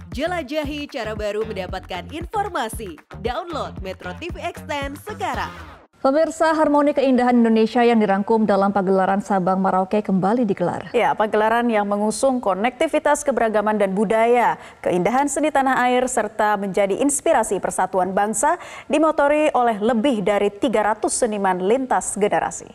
Jelajahi cara baru mendapatkan informasi. Download Metro TV Extend sekarang. Pemirsa, Harmoni Keindahan Indonesia yang dirangkum dalam pagelaran Sabang Merauke kembali digelar. Ya, pagelaran yang mengusung konektivitas keberagaman dan budaya, keindahan seni tanah air, serta menjadi inspirasi persatuan bangsa, dimotori oleh lebih dari 300 seniman lintas generasi.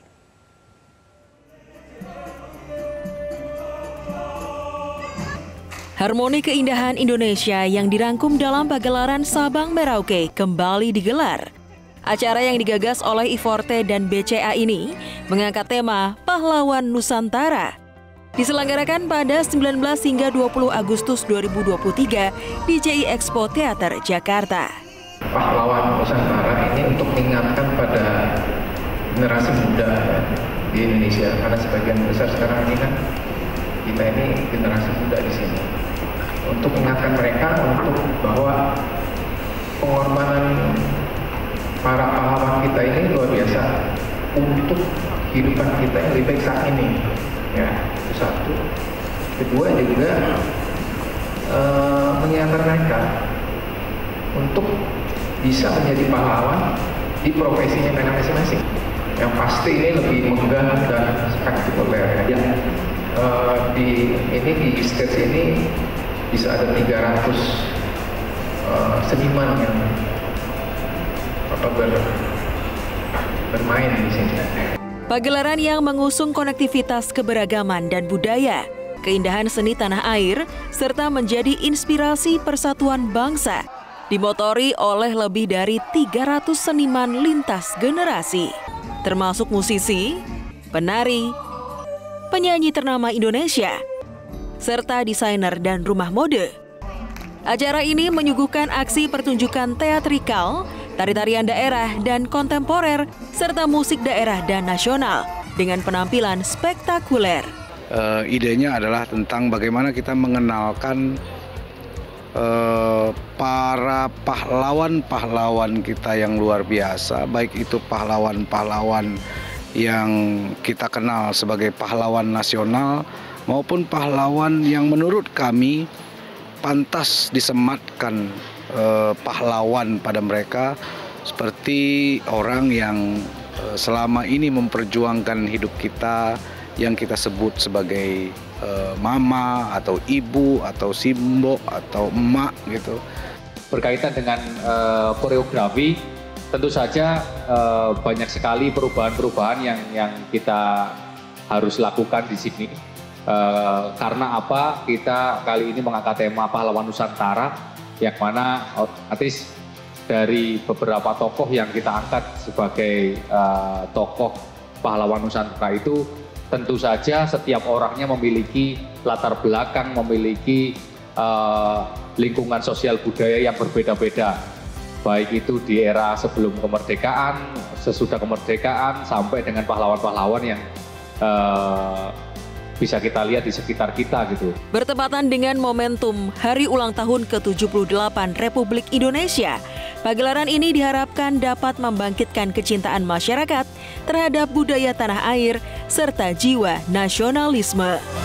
Harmoni Keindahan Indonesia yang dirangkum dalam pagelaran Sabang Merauke kembali digelar. Acara yang digagas oleh I4T dan BCA ini mengangkat tema Pahlawan Nusantara. Diselenggarakan pada 19 hingga 20 Agustus 2023 di JI Expo Theater, Jakarta. Pahlawan Nusantara ini untuk mengingatkan pada generasi muda di Indonesia, karena sebagian besar sekarang ini kan kita ini generasi muda di sini. Untuk mengingatkan mereka untuk bahwa pengorbanan para pahlawan kita ini luar biasa untuk kehidupan kita yang lebih baik saat ini. Ya, itu satu. Kedua juga mengingatkan mereka untuk bisa menjadi pahlawan di profesinya mereka masing-masing. Yang pasti ini lebih megah dan spektakuler. Ya. Di stage ini bisa ada 300 seniman yang bermain di sini. Pagelaran yang mengusung konektivitas keberagaman dan budaya, keindahan seni tanah air, serta menjadi inspirasi persatuan bangsa, dimotori oleh lebih dari 300 seniman lintas generasi, termasuk musisi, penari, penyanyi ternama Indonesia, serta desainer dan rumah mode. Acara ini menyuguhkan aksi pertunjukan teatrikal, tari-tarian daerah dan kontemporer, serta musik daerah dan nasional dengan penampilan spektakuler. Idenya adalah tentang bagaimana kita mengenalkan para pahlawan-pahlawan kita yang luar biasa, baik itu pahlawan-pahlawan yang kita kenal sebagai pahlawan nasional maupun pahlawan yang menurut kami pantas disematkan pahlawan pada mereka, seperti orang yang selama ini memperjuangkan hidup kita yang kita sebut sebagai mama atau ibu atau simbo atau emak gitu. Berkaitan dengan koreografi, tentu saja banyak sekali perubahan-perubahan yang kita harus lakukan di sini. Karena apa? Kita kali ini mengangkat tema Pahlawan Nusantara, yang mana otomatis dari beberapa tokoh yang kita angkat sebagai tokoh pahlawan Nusantara itu tentu saja setiap orangnya memiliki latar belakang, memiliki lingkungan sosial budaya yang berbeda-beda. Baik itu di era sebelum kemerdekaan, sesudah kemerdekaan, sampai dengan pahlawan-pahlawan yang bisa kita lihat di sekitar kita gitu. Bertepatan dengan momentum Hari Ulang Tahun ke-78 Republik Indonesia, pagelaran ini diharapkan dapat membangkitkan kecintaan masyarakat terhadap budaya tanah air serta jiwa nasionalisme.